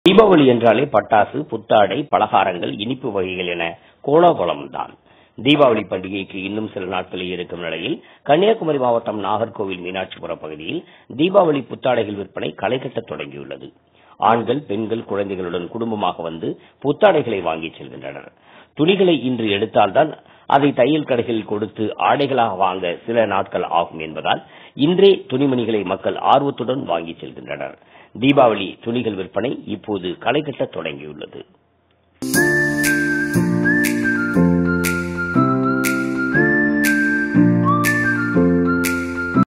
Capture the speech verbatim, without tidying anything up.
தீபாவளி என்றாலே பட்டாசு, புத்தாடை, பலகாரங்கள், இனிப்பு வகைகள் என கோலாகலம்தான். தீபாவளி பண்டிகைக்கு இன்னும் சில நாட்களே இருக்கும் நிலையில் கன்னியாகுமரி மாவட்டம் நாகர்கோவில் மீனாட்சிபுரம் பகுதியில் தீபாவளி புத்தாடைகள் விற்பனை களை கட்ட தொடங்கியுள்ளது. ஆண்கள், பெண்கள், குழந்தைகளுடன் குடும்பமாக வந்து புத்தாடைகளை வாங்கி செல்கின்றனர். துணிகளை இன்று எடுத்தால்தான் அதை தையல் கடைகளில் கொடுத்து ஆடைகளாக வாங்க சில நாட்கள் ஆகும் என்பதால் இன்றே துணிமணிகளை மக்கள் ஆர்வத்துடன் வாங்கி செல்கின்றனர். தீபாவளி துணிகள் விற்பனை இப்போது களை கட்ட தொடங்கியுள்ளது.